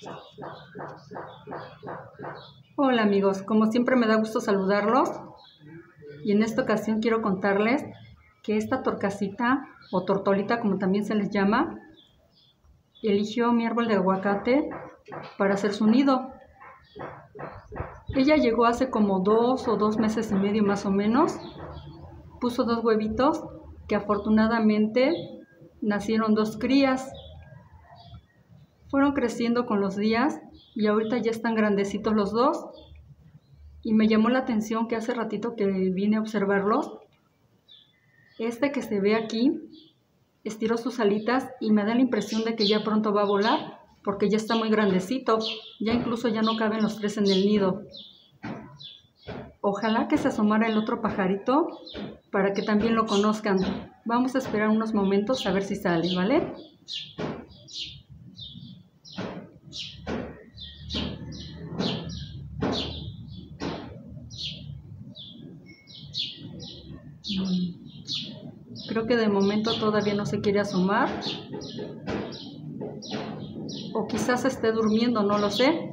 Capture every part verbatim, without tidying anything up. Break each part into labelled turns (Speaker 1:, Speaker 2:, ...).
Speaker 1: Hola amigos, como siempre me da gusto saludarlos y en esta ocasión quiero contarles que esta torcasita o tortolita, como también se les llama, eligió mi árbol de aguacate para hacer su nido. Ella llegó hace como dos o dos meses y medio más o menos, puso dos huevitos que afortunadamente nacieron dos crías. Fueron creciendo con los días y ahorita ya están grandecitos los dos. Y me llamó la atención que hace ratito que vine a observarlos, este que se ve aquí estiró sus alitas y me da la impresión de que ya pronto va a volar porque ya está muy grandecito, ya incluso ya no caben los tres en el nido. Ojalá que se asomara el otro pajarito para que también lo conozcan. Vamos a esperar unos momentos a ver si sale, ¿vale? Creo que de momento todavía no se quiere asomar. O quizás esté durmiendo, no lo sé.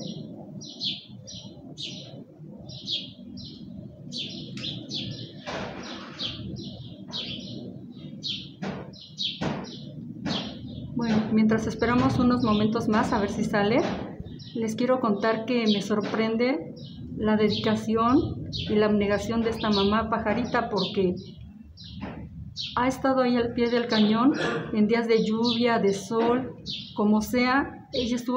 Speaker 1: Bueno, mientras esperamos unos momentos más a ver si sale, les quiero contar que me sorprende la dedicación y la abnegación de esta mamá pajarita, porque ha estado ahí al pie del cañón en días de lluvia, de sol, como sea, ella estuvo